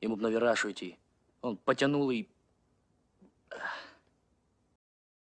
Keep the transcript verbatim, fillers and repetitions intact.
Ему бы на Верашу идти. Он потянул и